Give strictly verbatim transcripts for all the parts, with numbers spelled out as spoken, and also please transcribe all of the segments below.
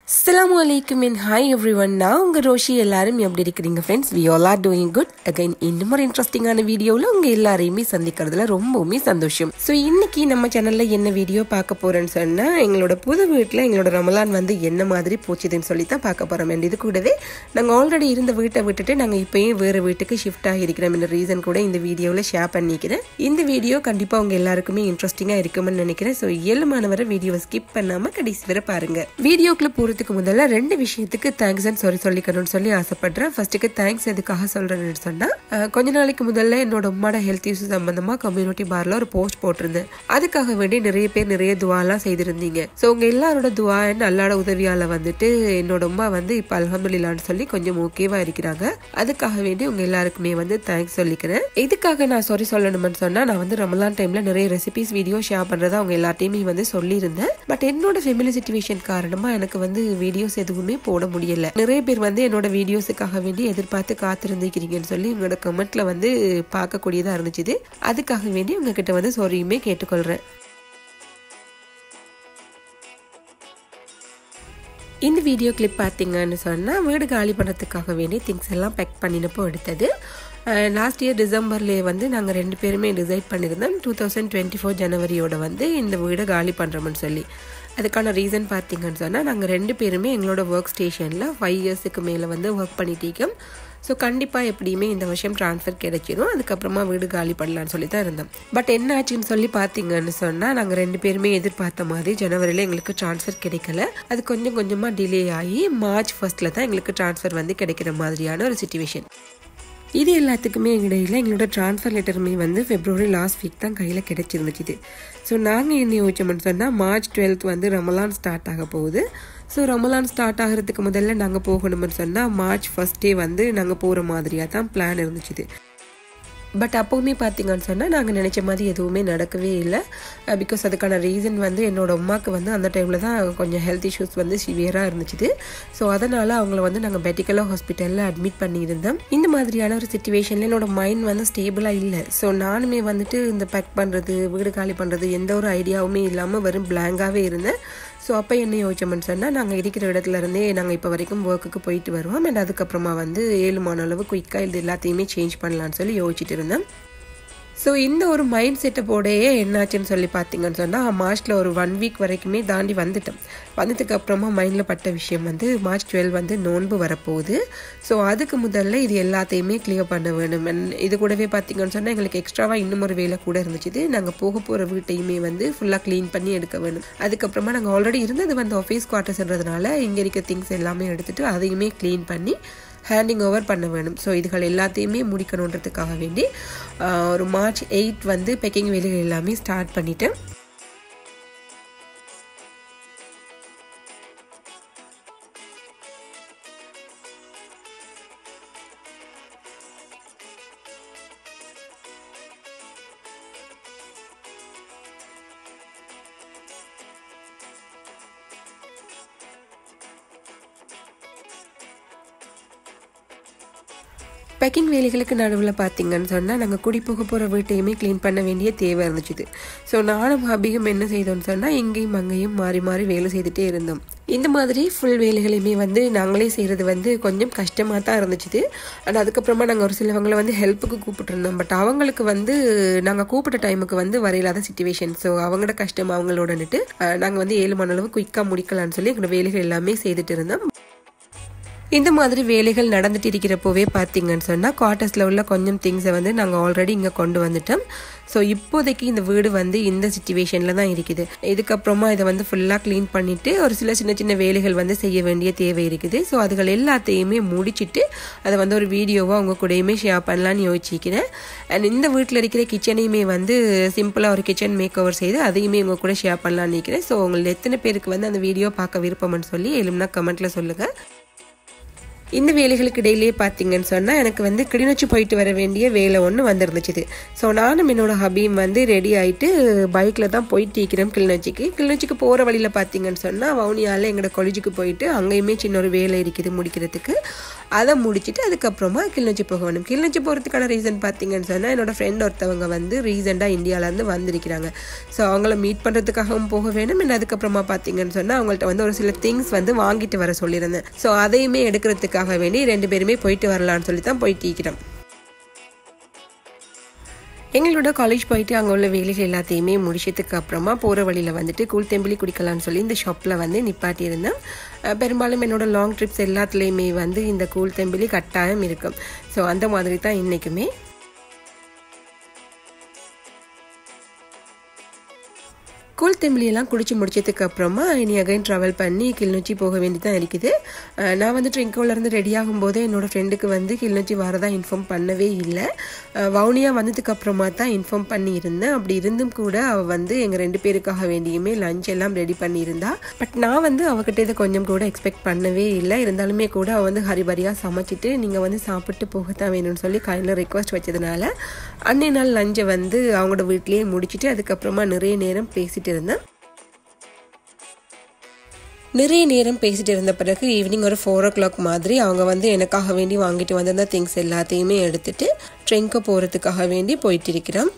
Assalamualaikum and hi everyone. நான் உங்க ரோஷி. எல்லாரும் எப்படி இருக்கீங்க friends? We all are doing good. Again இன்னும் ஒரு இன்ட்ரெஸ்டிங்கான வீடியோல உங்க எல்லாரையுமே சந்திக்கிறதுல ரொம்பவுமே சந்தோஷம். ஸோ இன்னைக்கு நம்ம சேனல்ல என்ன வீடியோ பார்க்க போறேன்னு சொன்னா, எங்களோட புது வீட்டில் எங்களோட ரமலான் வந்து என்ன மாதிரி போச்சுதுன்னு சொல்லி தான் பார்க்க போறோம். அண்ட் இது கூடவே நாங்கள் ஆல்ரெடி இருந்த வீட்டை விட்டுட்டு நாங்கள் இப்போயும் வேறு வீட்டுக்கு ஷிஃப்ட் ஆகியிருக்கிறோம். இந்த ரீசன் கூட இந்த வீடியோவில் ஷேர் பண்ணிக்கிறேன். இந்த வீடியோ கண்டிப்பாக உங்க எல்லாருக்குமே இன்ட்ரெஸ்டிங்காக இருக்கும்னு நினைக்கிறேன். ஸோ ஏழுமானவரை வீடியோவை ஸ்கிப் பண்ணாமல் கடைசி வரை பாருங்க. வீடியோக்குள்ள போகிறது முதல்ல ரெண்டு விஷயத்துக்கு தேங்க்ஸ் அண்ட் சாரி சொல்லிக்கணும்னு சொல்லி ஆசைப்படுறேன். ஃபர்ஸ்ட்டுக்கு தேங்க்ஸ் எதுக்காக சொல்றேன்னு சொன்னா, கொஞ்ச நாளைக்கு முதல்ல என்னோட உம்மாட ஹெல்த் இஷ்யூ சம்பந்தமா கம்யூனிட்டி பார்ல ஒரு போஸ்ட் போட்டிருந்தேன். அதுக்காக வேண்டி நிறைய பேர் நிறைய துவாலாம் செய்திருந்தீங்க. ஸோ உங்க எல்லாரோட துவா அண்ட் அல்லாட உதவியால வந்துட்டு என்னோட உம்மா வந்து இப்ப அல்ஹம்துலில்லாஹ்னு சொல்லி கொஞ்சம் ஓகேவா இருக்கிறாங்க. அதுக்காக வேண்டி உங்க எல்லாருக்குமே வந்து தேங்க்ஸ் சொல்லிக்கிறேன். இதுக்காக நான் சாரி சொல்லணும்னு சொன்னா, நான் வந்து ரமலான் டைம்ல நிறைய ரெசிபிஸ் வீடியோ ஷேர் பண்றதா அவங்க எல்லாத்தையுமே வந்து சொல்லியிருந்தேன். பட் என்னோட ஃபேமிலி சிச்சுவேஷன் காரணமா எனக்கு வந்து வீடியோஸ் எதுவுமே போட முடியல. நிறைய பேர் வந்து என்னோட வீடியோஸுக்காக வேண்டி எதிர்பார்த்து காத்திருந்துக்கிறீங்கன்னு சொல்லி உங்களோட கமெண்ட்ல வந்து பார்க்கக்கூடியதா இருந்துச்சு. அதுக்காக வேண்டி உங்ககிட்ட வந்து சாரியுமே கேட்டுக்கொள்றேன். இந்த வீடியோ கிளிப் பார்த்தீங்கன்னு சொன்னால், வீடு காலி பண்ணுறதுக்காக வேண்டி திங்ஸ் எல்லாம் பேக் பண்ணினப்போ எடுத்தது. லாஸ்ட் இயர் டிசம்பர்லேயே வந்து நாங்கள் ரெண்டு பேருமே டிசைட் பண்ணியிருந்தோம் டூ தௌசண்ட் டுவெண்ட்டி ஃபோர் ஜனவரியோட வந்து இந்த வீடை காலி பண்ணுறோம்னு சொல்லி. அதுக்கான ரீசன் பார்த்தீங்கன்னு சொன்னால், நாங்கள் ரெண்டு பேருமே எங்களோட ஒர்க் ஸ்டேஷனில் ஃபைவ் இயர்ஸுக்கு மேலே வந்து ஒர்க் பண்ணிட்டீங்க. ஸோ கண்டிப்பாக எப்படியுமே இந்த வருஷம் ட்ரான்ஸ்ஃபர் கிடைச்சிடும். அதுக்கப்புறமா வீடு காலி பண்ணலான்னு சொல்லி தான் இருந்தோம். பட் என்ன ஆச்சுன்னு சொல்லி பார்த்தீங்கன்னு சொன்னால், நாங்கள் ரெண்டு பேருமே எதிர்பார்த்த மாதிரி ஜனவரியில் எங்களுக்கு ட்ரான்ஸ்ஃபர் கிடைக்கல. அது கொஞ்சம் கொஞ்சமாக டிலே ஆகி மார்ச் ஃபர்ஸ்ட்டில் தான் எங்களுக்கு ட்ரான்ஸ்ஃபர் வந்து கிடைக்கிற மாதிரியான ஒரு சிச்சுவேஷன். இது எல்லாத்துக்குமே இடையில் எங்களோட ட்ரான்ஸ்ஃபர் லெட்டருமே வந்து ஃபெப்ரவரி லாஸ்ட் வீக் தான் கையில் கிடைச்சிருந்துச்சு. ஸோ நாங்கள் என்ன யோசிச்சோம்னு சொன்னால், மார்ச் டுவெல்த் வந்து ரமலான் ஸ்டார்ட் ஆக போகுது. ஸோ ரமலான் ஸ்டார்ட் ஆகிறதுக்கு முதல்ல நாங்கள் போகணும்னு சொன்னால், மார்ச் ஃபர்ஸ்டே வந்து நாங்கள் போகிற மாதிரியாக தான் பிளான் இருந்துச்சு. பட் அப்போவுமே பார்த்தீங்கன்னு சொன்னால், நாங்கள் நினச்ச மாதிரி எதுவுமே நடக்கவே இல்லை. பிகாஸ் அதுக்கான ரீசன் வந்து என்னோட அம்மாவுக்கு வந்து அந்த டைமில் தான் கொஞ்சம் ஹெல்த் இஷ்யூஸ் வந்து சிவியராக இருந்துச்சு. ஸோ அதனால் அவங்கள வந்து நாங்கள் மெடிக்கலா ஹாஸ்பிட்டலில் அட்மிட் பண்ணியிருந்தோம். இந்த மாதிரியான ஒரு சிச்சுவேஷனில் என்னோட மைண்ட் வந்து ஸ்டேபிளாக இல்லை. ஸோ நானுமே வந்துட்டு இந்த பேக் பண்ணுறது, வீடு காலி பண்ணுறது எந்த ஒரு ஐடியாவுமே இல்லாமல் வெறும் பிளாங்காகவே இருந்தேன். ஸோ அப்போ என்ன யோசிச்சோம்னு சொன்னால், நாங்கள் இருக்கிற இடத்துல இருந்தே நாங்கள் இப்போ வரைக்கும் ஒர்க்குக்கு போயிட்டு வருவோம். அண்ட் அதுக்கப்புறமா வந்து ஏழுமான அளவு குயிக்காக இது எல்லாத்தையுமே சேஞ்ச் பண்ணலான்னு சொல்லி யோசிச்சுட்டு இருந்தேன். ஸோ இந்த ஒரு மைண்ட் செட்டப்போடையே என்னாச்சுன்னு சொல்லி பார்த்தீங்கன்னு சொன்னால், மார்ச்சில் ஒரு ஒன் வீக் வரைக்குமே தாண்டி வந்துட்டோம். வந்ததுக்கு அப்புறமா மைண்டில் பட்ட விஷயம் வந்து, மார்ச் டுவெல் வந்து நோன்பு வரப்போகுது. ஸோ அதுக்கு முதல்ல இது எல்லாத்தையுமே கிளியர் பண்ண வேணும். இது கூடவே பார்த்தீங்கன்னு சொன்னால், எங்களுக்கு எக்ஸ்ட்ராவாக இன்னும் ஒரு வேலை கூட இருந்துச்சு. நாங்கள் போக போகிற வீட்டையுமே வந்து ஃபுல்லாக க்ளீன் பண்ணி எடுக்க வேணும். அதுக்கப்புறமா நாங்கள் ஆல்ரெடி இருந்தது வந்து ஆஃபீஸ் குவார்ட்டர்ஸ்ன்றதுனால இங்கே இருக்க திங்ஸ் எல்லாமே எடுத்துகிட்டு அதையுமே க்ளீன் பண்ணி ஹேண்டிங் ஓவர் பண்ண வேணும். ஸோ இதுகள் எல்லாத்தையுமே முடிக்கணுன்றதுக்காக வேண்டி ஒரு மார்ச் எயிட் வந்து பேக்கிங் வேலைகள் எல்லாமே ஸ்டார்ட் பண்ணிட்டேன். பேக்கிங் வேலைகளுக்கு நடுவில் பார்த்தீங்கன்னு சொன்னால், நாங்கள் குடி போக போகிற வீட்டையுமே க்ளீன் பண்ண வேண்டிய தேவை இருந்துச்சு. ஸோ நானும் ஹபியும் என்ன செய்தோம்னு சொன்னால், இங்கேயும் அங்கேயும் மாறி மாறி வேலை செய்துகிட்டே இருந்தோம். இந்த மாதிரி ஃபுல் வேலைகளையுமே வந்து நாங்களே செய்கிறது வந்து கொஞ்சம் கஷ்டமாக தான் இருந்துச்சு. ஆனால் அதுக்கப்புறமா நாங்கள் ஒரு சிலவங்களை வந்து ஹெல்ப்புக்கு கூப்பிட்டுருந்தோம். பட் அவங்களுக்கு வந்து நாங்கள் கூப்பிட்ட டைமுக்கு வந்து வரையில்லாத சிச்சுவேஷன். ஸோ அவங்களோட கஷ்டம் அவங்களோடன்னுட்டு நாங்கள் வந்து ஏழு மணி அளவு குயிக்காக முடிக்கலான்னு சொல்லி எங்களோட வேலைகள் எல்லாமே செய்துட்டு இருந்தோம். இந்த மாதிரி வேலைகள் நடந்துட்டு இருக்கிறப்போவே பார்த்தீங்கன்னு சொன்னால், குவார்ட்டர்ஸில் உள்ள கொஞ்சம் திங்ஸை வந்து நாங்கள் ஆல்ரெடி இங்கே கொண்டு வந்துட்டோம். ஸோ இப்போதைக்கு இந்த வீடு வந்து இந்த சிச்சுவேஷனில் தான் இருக்குது. இதுக்கப்புறமா இதை வந்து ஃபுல்லாக க்ளீன் பண்ணிவிட்டு ஒரு சில சின்ன சின்ன வேலைகள் வந்து செய்ய வேண்டிய தேவை இருக்குது. ஸோ அதுகள் எல்லாத்தையுமே முடிச்சுட்டு அதை வந்து ஒரு வீடியோவாக அவங்க கூடயுமே ஷேர் பண்ணலான்னு யோசிக்கிறேன். அண்ட் இந்த வீட்டில் இருக்கிற கிச்சனையுமே வந்து சிம்பிளாக ஒரு கிச்சன் மேக் ஓவர் செய்து அதையுமே உங்கள் கூட ஷேர் பண்ணலான்னு நினைக்கிறேன். ஸோ உங்களுக்கு எத்தனை பேருக்கு வந்து அந்த வீடியோ பார்க்க விருப்பம்னு சொல்லி எழும்னா கமெண்ட்டில் சொல்லுங்கள். இந்த வேலைகளுக்கு இடையிலே பார்த்தீங்கன்னு சொன்னால், எனக்கு வந்து கிளிநொச்சி போயிட்டு வர வேண்டிய வேலை ஒன்று வந்துருந்துச்சு. ஸோ நானும் என்னோட ஹபியும் வந்து ரெடி ஆகிட்டு பைக்கில் தான் போயிட்டு இருக்கிறோம் கிளிநொச்சிக்கு. கிளிநொச்சிக்கு போகிற வழியில் பார்த்தீங்கன்னு சொன்னால், வவுனியாவில் எங்களோட காலேஜுக்கு போயிட்டு அங்கேயுமே சின்ன ஒரு வேலை இருக்குது முடிக்கிறதுக்கு. அதை முடிச்சுட்டு அதுக்கப்புறமா கிளிநொச்சி போக வேணும். கிளிநொச்சி போகிறதுக்கான ரீசன் பார்த்தீங்கன்னு சொன்னால் என்னோடய ஃப்ரெண்ட் ஒருத்தவங்க வந்து ரீசெண்டாக இந்தியாவிலேருந்து வந்திருக்கிறாங்க. ஸோ அவங்கள மீட் பண்ணுறதுக்காகவும் போக வேணும். அண்ட் அதுக்கப்புறமா பார்த்தீங்கன்னு சொன்னால் அவங்கள்ட்ட வந்து ஒரு சில திங்ஸ் வந்து வாங்கிட்டு வர சொல்லியிருந்தேன். ஸோ அதையுமே எடுக்கிறதுக்காக வேண்டி ரெண்டு பேருமே போயிட்டு வரலான்னு சொல்லி தான் போயிட்டு இருக்கிறோம். எங்களோட காலேஜ் போயிட்டு அங்கே உள்ள வேலைகள் எல்லாத்தையுமே முடிச்சதுக்கு அப்புறமா போகிற வழியில் வந்துட்டு கூழ் தெம்பிலி குடிக்கலான்னு சொல்லி இந்த ஷாப்பில் வந்து நிப்பாட்டியிருந்தேன். பெரும்பாலும் என்னோடய லாங் ட்ரிப்ஸ் எல்லாத்துலேயுமே வந்து இந்த கூழ் தெம்பிலி கட்டாயம் இருக்கும். ஸோ அந்த மாதிரி தான் இன்றைக்குமே. கூழ் தெம்பிலியெல்லாம் குடிச்சு முடிச்சதுக்கு அப்புறமா இனி அகைன் ட்ராவல் பண்ணி கிளிநொச்சி போக வேண்டி தான் இருக்குது. நான் வந்து ட்ரிங்கோலேருந்து ரெடி ஆகும்போது என்னோடய ஃப்ரெண்டுக்கு வந்து கிளிநொச்சி வரதான் இன்ஃபார்ம் பண்ணவே இல்லை. வவுனியா வந்ததுக்கு அப்புறமா தான் இன்ஃபார்ம் பண்ணியிருந்தேன். அப்படி இருந்தும் கூட அவள் வந்து எங்கள் ரெண்டு பேருக்காக வேண்டியுமே லஞ்ச் எல்லாம் ரெடி பண்ணியிருந்தா. பட் நான் வந்து அவகிட்ட இதை கொஞ்சம் கூட எக்ஸ்பெக்ட் பண்ணவே இல்லை. இருந்தாலுமே கூட அவள் வந்து ஹரிபரியாக சமைச்சிட்டு நீங்கள் வந்து சாப்பிட்டு போகத்தான் வேணும்னு சொல்லி கையில் ரெக்வஸ்ட் வச்சதுனால அன்னை நாள் லஞ்சை வந்து அவங்களோட வீட்லேயே முடிச்சுட்டு அதுக்கப்புறமா நிறைய நேரம் பேசிட்டு இருந்தேன். நிறைய நேரம் பேசிட்டு இருந்த பிறகு ஈவினிங் ஒரு ஃபோர் ஓ கிளாக் மாதிரி அவங்க வந்து எனக்காக வேண்டி வாங்கிட்டு வந்திருந்த திங்ஸ் எல்லாத்தையுமே எடுத்துட்டு ட்ரெயினுக்கு போகிறதுக்காக வேண்டி போயிட்டு இருக்கிறோம்.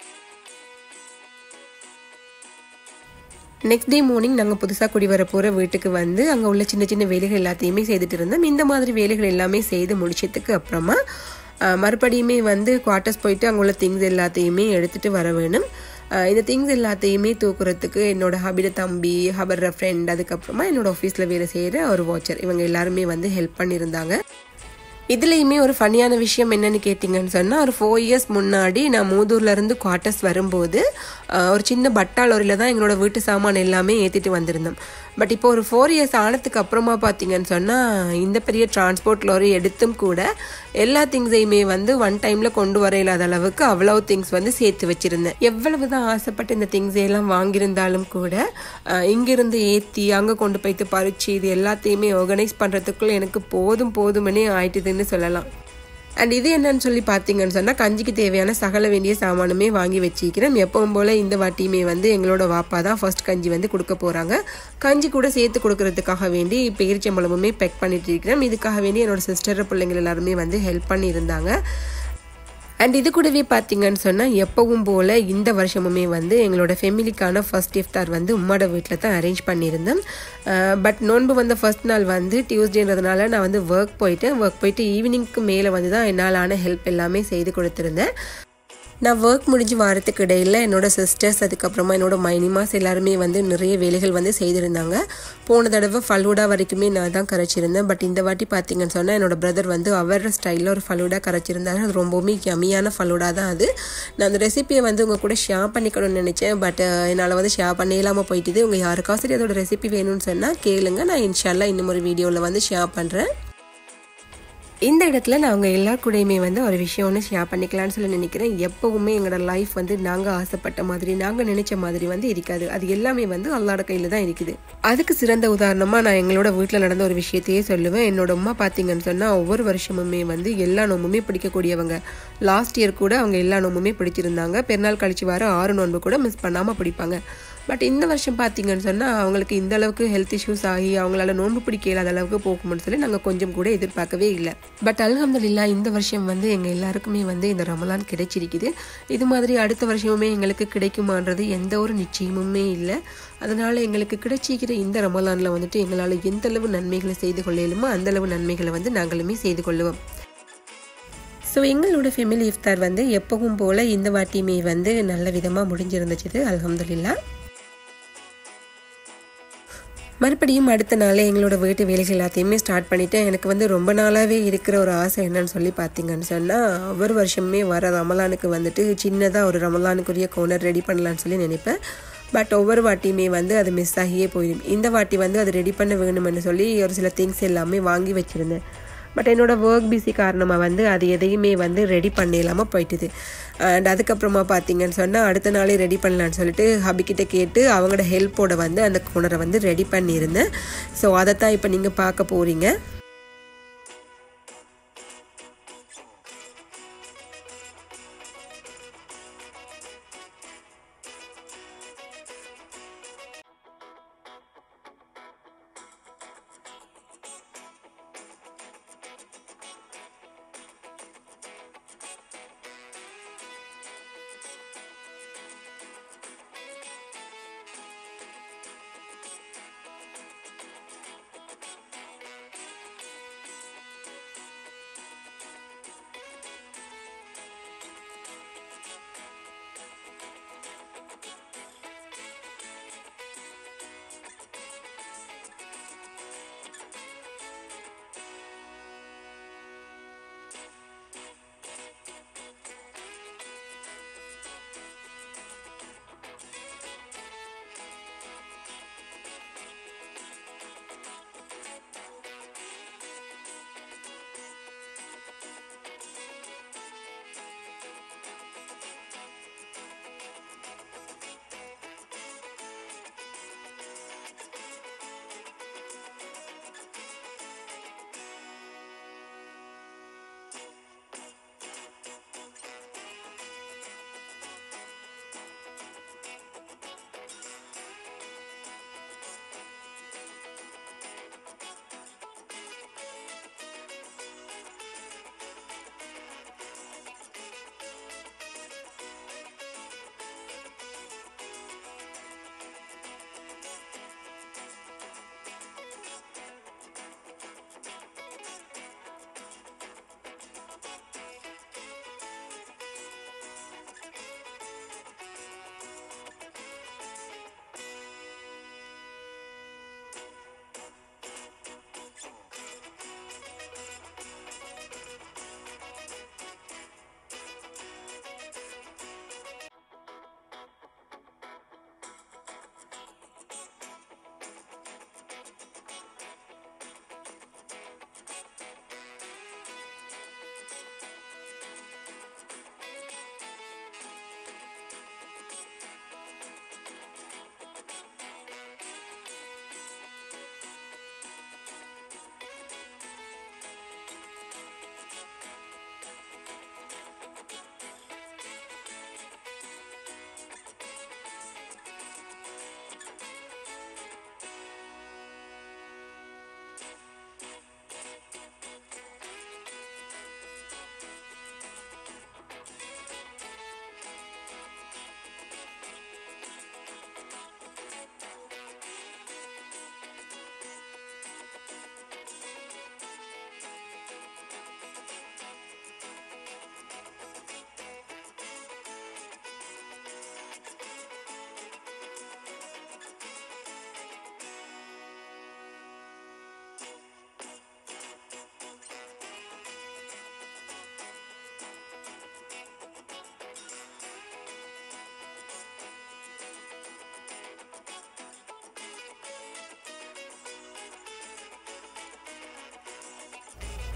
நெக்ஸ்ட் டே மார்னிங் நாங்கள் புதுசாக குடி வர போகிற வீட்டுக்கு வந்து அங்கே உள்ள சின்ன சின்ன வேலைகள் எல்லாத்தையுமே செய்துட்டு இருந்தோம். இந்த மாதிரி வேலைகள் எல்லாமே செய்து முடிச்சதுக்கு அப்புறமா மறுபடியுமே வந்து குவார்ட்டர்ஸ் போயிட்டு அங்கே உள்ள திங்ஸ் எல்லாத்தையுமே எடுத்துகிட்டு வர வேணும். இந்த திங்ஸ் எல்லாத்தையுமே தூக்குறதுக்கு என்னோடய ஹபிட தம்பி, ஹபர்ற ஃப்ரெண்ட், அதுக்கப்புறமா என்னோடய ஆஃபீஸில் வேலை செய்கிற ஒரு வாட்சர், இவங்க எல்லாருமே வந்து ஹெல்ப் பண்ணியிருந்தாங்க. இதுலேயுமே ஒரு ஃபன்னியான விஷயம் என்னென்னு கேட்டிங்கன்னு சொன்னால், ஒரு ஃபோர் இயர்ஸ் முன்னாடி நான் மூதூர்லேருந்து குவார்ட்டர்ஸ் வரும்போது ஒரு சின்ன பட்டா லாரியில் தான் எங்களோட வீட்டு சாமான் எல்லாமே ஏற்றிட்டு வந்திருந்தோம். பட் இப்போ ஒரு ஃபோர் இயர்ஸ் ஆனதுக்கு அப்புறமா பார்த்தீங்கன்னு சொன்னால் இந்த பெரிய டிரான்ஸ்போர்ட் லாரி எடுத்தும் கூட எல்லா திங்ஸையுமே வந்து ஒன் டைமில் கொண்டு வர இல்லாத அளவுக்கு அவ்வளவு திங்ஸ் வந்து சேர்த்து வச்சுருந்தேன். எவ்வளவு தான் ஆசைப்பட்டு இந்த திங்ஸையெல்லாம் வாங்கியிருந்தாலும் கூட இங்கேருந்து ஏற்றி அங்கே கொண்டு போய்த்து பறித்து இது எல்லாத்தையுமே ஆர்கனைஸ் பண்ணுறதுக்குள்ள எனக்கு போதும் போதுமனே ஆயிட்டுதுன்னு சொல்லலாம். அண்ட் இது என்னன்னு சொல்லி பார்த்தீங்கன்னு சொன்னால் கஞ்சிக்கு தேவையான சகல வேண்டிய சாமானுமே வாங்கி வச்சிக்கிறேன். எப்பவும் போல் இந்த வாட்டியுமே வந்து எங்களோட வாப்பா தான் ஃபர்ஸ்ட் கஞ்சி வந்து கொடுக்க போகிறாங்க. கஞ்சி கூட சேர்த்து கொடுக்கறதுக்காக வேண்டி பேரிச்சம்பழமுமே பேக் பண்ணிட்டு இருக்கிறேன். இதுக்காக வேண்டி என்னோட சிஸ்டர் பிள்ளைங்கள் எல்லாருமே வந்து ஹெல்ப் பண்ணியிருந்தாங்க. அண்ட் இது கூடவே பார்த்தீங்கன்னு சொன்னால் எப்பவும் போல் இந்த வருஷமுமே வந்து எங்களோட ஃபேமிலிக்கான ஃபர்ஸ்ட் இஃப்தார் வந்து உம்மோட வீட்டில் தான் அரேஞ்ச் பண்ணியிருந்தேன். பட் நோன்பு வந்த ஃபர்ஸ்ட் நாள் வந்து டியூஸ்டேன்றதுனால நான் வந்து ஒர்க் போயிட்டேன். ஒர்க் போயிட்டு ஈவினிங்க்கு மேலே வந்து தான் என்னாலான ஹெல்ப் எல்லாமே செய்து கொடுத்துருந்தேன். நான் ஒர்க் முடிஞ்சு வாரத்துக்கு இடையில் என்னோடய சிஸ்டர்ஸ் அதுக்கப்புறமா என்னோடய மைனிமாஸ் எல்லாருமே வந்து நிறைய வேலைகள் வந்து செய்திருந்தாங்க. போன தடவை ஃபலூடா வரைக்குமே நான் தான் கரைச்சிருந்தேன். பட் இந்த வாட்டி பார்த்தீங்கன்னு சொன்னால் என்னோடய பிரதர் வந்து அவர் ஸ்டைலில் ஒரு ஃபலூடா கரைச்சிருந்தாரு. அது ரொம்பவுமே யம்மியான ஃபலூடா தான் அது. நான் அந்த ரெசிபியை வந்து உங்கள் கூட ஷேர் பண்ணிக்கணும்னு நினச்சேன். பட் என்னால் வந்து ஷேர் பண்ண இல்லாமல் போயிட்டுது. உங்கள் யாருக்காவது சரி அதோட ரெசிபி வேணும்னு சொன்னால் கேளுங்க. நான் இன்ஷால்லா இன்னும் ஒரு வீடியோவில் வந்து ஷேர் பண்ணுறேன். இந்த இடத்துல நான் அவங்க எல்லார் கூடயுமே வந்து ஒரு விஷயம் ஒன்று ஷேர் பண்ணிக்கலான்னு சொல்லி நினைக்கிறேன். எப்போவுமே எங்களோட லைஃப் வந்து நாங்கள் ஆசைப்பட்ட மாதிரி நாங்கள் நினைச்ச மாதிரி வந்து இருக்காது. அது எல்லாமே வந்து அல்லாஹ்வோட கையில் தான் இருக்குது. அதுக்கு சிறந்த உதாரணமாக நான் எங்களோட வீட்டில் நடந்த ஒரு விஷயத்தையே சொல்லுவேன். என்னோட அம்மா பார்த்தீங்கன்னு சொன்னால் ஒவ்வொரு வருஷமுமே வந்து எல்லா நோம்புமே பிடிக்கக்கூடியவங்க. லாஸ்ட் இயர் கூட அவங்க எல்லா நோம்புமே பிடிச்சிருந்தாங்க. பெருநாள் கழிச்சு வர ஆறு நோன்பு கூட மிஸ் பண்ணாமல் பிடிப்பாங்க. பட் இந்த வருஷம் பார்த்தீங்கன்னு சொன்னால் அவங்களுக்கு இந்த அளவுக்கு ஹெல்த் இஷ்யூஸ் ஆகி அவங்களால நோன்பு பிடிக்க இல்லாத அளவுக்கு போகும்னு சொல்லி நாங்கள் கொஞ்சம் கூட எதிர்பார்க்கவே இல்லை. பட் அல்ஹம்துலில்லாஹ் இந்த வருஷம் வந்து எங்கள் எல்லாருக்குமே வந்து இந்த ரமலான் கிடைச்சிருக்குது. இது மாதிரி அடுத்த வருஷமுமே எங்களுக்கு கிடைக்குமான்றது எந்த ஒரு நிச்சயமுமே இல்லை. அதனால் எங்களுக்கு கிடைச்சிக்கிற இந்த ரமலானில் வந்துட்டு எங்களால் எந்த அளவு நன்மைகளை செய்து கொள்ளலுமோ அந்தளவு நன்மைகளை வந்து நாங்களுமே செய்து கொள்ளுவோம். ஸோ எங்களோட ஃபேமிலி இஃப்தார் வந்து எப்பவும் போல் இந்த வாட்டியுமே வந்து நல்ல விதமாக முடிஞ்சிருந்துச்சு அல்ஹம்துலில்லாஹ். மறுபடியும் அடுத்த நாளே எங்களோட வீட்டு வேலைகள் எல்லாத்தையுமே ஸ்டார்ட் பண்ணிவிட்டேன். எனக்கு வந்து ரொம்ப நாளாகவே இருக்கிற ஒரு ஆசை என்னன்னு சொல்லி பார்த்தீங்கன்னு சொன்னால் ஒவ்வொரு வருஷமே வர ரமலானுக்கு வந்துட்டு சின்னதாக ஒரு ரமலானுக்குரிய கோனர் ரெடி பண்ணலான்னு சொல்லி நினைப்பேன். பட் ஒவ்வொரு வாட்டியுமே வந்து அது மிஸ் ஆகியே போயிடும். இந்த வாட்டி வந்து அது ரெடி பண்ண வேணும்னு சொல்லி ஒரு சில திங்ஸ் எல்லாமே வாங்கி வச்சுருந்தேன். பட் என்னோடய ஒர்க் பிஸி காரணமாக வந்து அது எதையுமே வந்து ரெடி பண்ண இல்லாமல் போயிட்டுது. அண்ட் அதுக்கப்புறமா பார்த்தீங்கன்னு சொன்னால் அடுத்த நாளே ரெடி பண்ணலான்னு சொல்லிட்டு ஹபிக்கிட்ட கேட்டு அவங்களோட ஹெல்ப்போட வந்து அந்த கோனரை வந்து ரெடி பண்ணியிருந்தேன். ஸோ அதைத்தான் இப்போ நீங்கள் பார்க்க போகிறீங்க.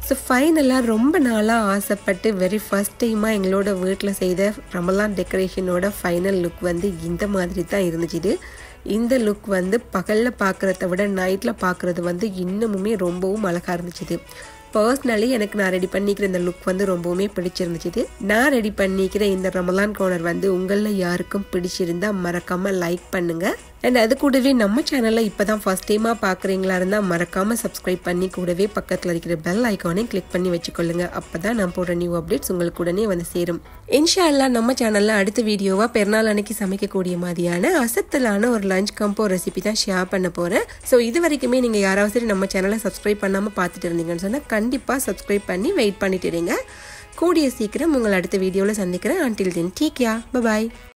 ஸோ ஃபைனலாக ரொம்ப நாளாக ஆசைப்பட்டு வெரி ஃபர்ஸ்ட் டைமாக எங்களோட வீட்டில் செய்த ரமலான் டெக்கரேஷனோட ஃபைனல் லுக் வந்து இந்த மாதிரி தான் இருந்துச்சு. இந்த லுக் வந்து பகலில் பார்க்குறத விட நைட்டில் பார்க்குறது வந்து இன்னமுமே ரொம்பவும் அழகாக இருந்துச்சு. பர்சனலி எனக்கு நான் ரெடி பண்ணிக்கிற இந்த லுக் வந்து ரொம்பவுமே பிடிச்சிருந்துச்சு. நான் ரெடி பண்ணிக்கிற இந்த ரமலான் கார்னர் வந்து உங்களில் யாருக்கும் பிடிச்சிருந்தா மறக்காமல் லைக் பண்ணுங்கள். அண்ட் அது கூடவே நம்ம சேனலில் இப்போ தான் ஃபர்ஸ்ட் டைமாக பார்க்குறீங்களா இருந்தால் மறக்காமல் சப்ஸ்கிரைப் பண்ணி கூடவே பக்கத்தில் இருக்கிற பெல் ஐக்கானையும் கிளிக் பண்ணி வச்சுக்கொள்ளுங்க. அப்போ தான் நான் போடுற நியூ அப்டேட்ஸ் உங்களுக்கு உடனே வந்து சேரும். இன்ஷா அல்லாஹ் நம்ம சேனலில் அடுத்த வீடியோவாக பெருநாள் அன்னைக்கு சமைக்கக்கூடிய மாதிரியான அசத்தலான ஒரு லஞ்ச் கம்போ ரெசிபி தான் ஷேர் பண்ண போகிறேன். ஸோ இது வரைக்குமே நீங்கள் யாராவது சரி நம்ம சேனலை சப்ஸ்கிரைப் பண்ணாமல் பார்த்துட்டு இருந்தீங்கன்னு சொன்னால் கண்டிப்பாக சப்ஸ்கிரைப் பண்ணி வெயிட் பண்ணிட்டு இருங்க. கூடிய சீக்கிரம் உங்களை அடுத்த வீடியோவில் சந்திக்கிறேன். Until then take care, bye பாய்.